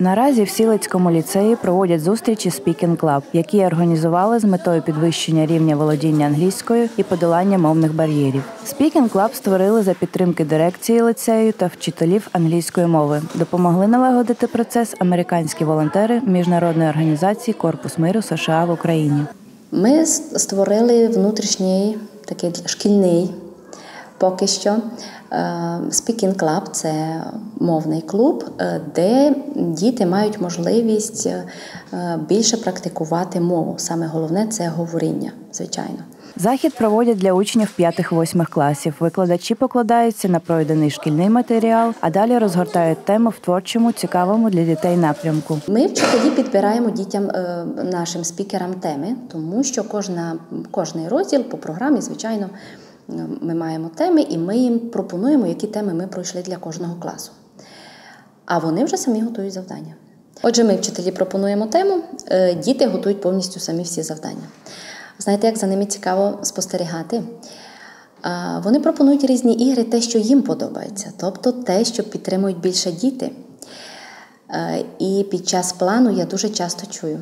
Наразі в Сілецькому ліцеї проводять зустрічі Speaking Club, які організували з метою підвищення рівня володіння англійською і подолання мовних бар'єрів. Speaking Club створили за підтримки дирекції ліцею та вчителів англійської мови. Допомогли налагодити процес американські волонтери міжнародної організації «Корпус миру США» в Україні. Ми створили внутрішній такий шкільний поки що Speaking Club – це мовний клуб, де діти мають можливість більше практикувати мову. Саме головне – це говоріння, звичайно. Захід проводять для учнів 5-8 класів. Викладачі покладаються на пройдений шкільний матеріал, а далі розгортають тему в творчому, цікавому для дітей напрямку. Ми вчителі підбираємо дітям, нашим спікерам теми, тому що кожний розділ по програмі, звичайно, ми маємо теми, і ми їм пропонуємо, які теми ми пройшли для кожного класу. А вони вже самі готують завдання. Отже, ми, вчителі, пропонуємо тему, діти готують повністю самі всі завдання. Знаєте, як за ними цікаво спостерігати? Вони пропонують різні ігри, те, що їм подобається, тобто те, що підтримують більше діти. І під час плану я дуже часто чую: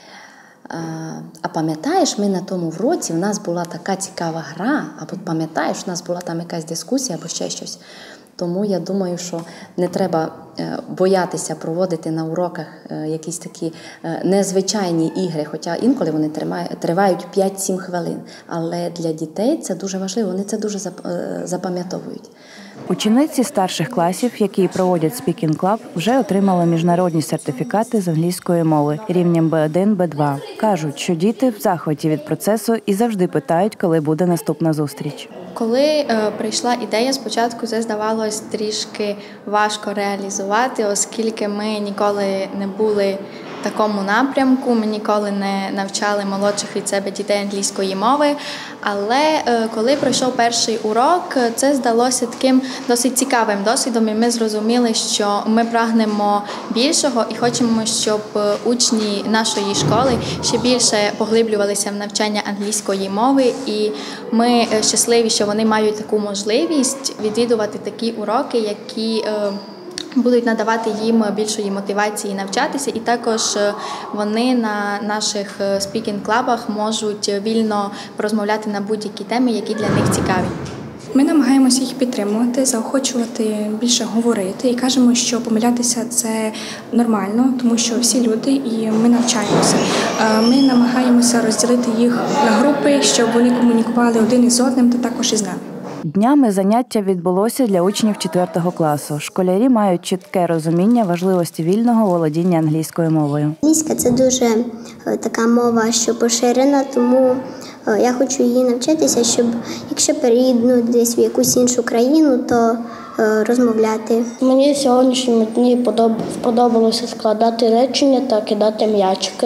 а пам'ятаєш, ми на тому році, в нас була така цікава гра, або пам'ятаєш, у нас була там якась дискусія, або ще щось. Тому я думаю, що не треба боятися проводити на уроках якісь такі незвичайні ігри, хоча інколи вони тривають 5-7 хвилин. Але для дітей це дуже важливо, вони це дуже запам'ятовують. Учениці старших класів, які проводять Speaking Club, вже отримали міжнародні сертифікати з англійської мови рівнем B1, B2. Кажуть, що діти в захваті від процесу і завжди питають, коли буде наступна зустріч. Коли прийшла ідея, спочатку це здавалось трішки важко реалізувати, оскільки ми ніколи не були в такому напрямку, ми ніколи не навчали молодших від себе дітей англійської мови. Але коли пройшов перший урок, це здалося таким досить цікавим досвідом, і ми зрозуміли, що ми прагнемо більшого і хочемо, щоб учні нашої школи ще більше поглиблювалися в навчання англійської мови. І ми щасливі, що вони мають таку можливість відвідувати такі уроки, які будуть надавати їм більшої мотивації навчатися, і також вони на наших спікінг-клабах можуть вільно порозмовляти на будь-які теми, які для них цікаві. Ми намагаємося їх підтримувати, заохочувати більше говорити і кажемо, що помилятися – це нормально, тому що всі люди і ми навчаємося. Ми намагаємося розділити їх на групи, щоб вони комунікували один із одним та також із нами. Днями заняття відбулося для учнів 4 класу. Школярі мають чітке розуміння важливості вільного володіння англійською мовою. Англійська – це дуже така мова, що поширена, тому я хочу її навчитися, щоб, якщо переїду десь в якусь іншу країну, то розмовляти. Мені в сьогоднішньому дні сподобалося складати речення та кидати м'ячики.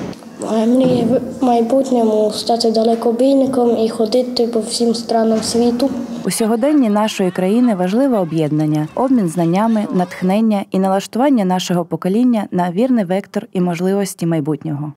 Мені в майбутньому стати далекобійником і ходити по всім странам світу. У сьогоденні нашої країни важливе об'єднання, обмін знаннями, натхнення і налаштування нашого покоління на вірний вектор і можливості майбутнього.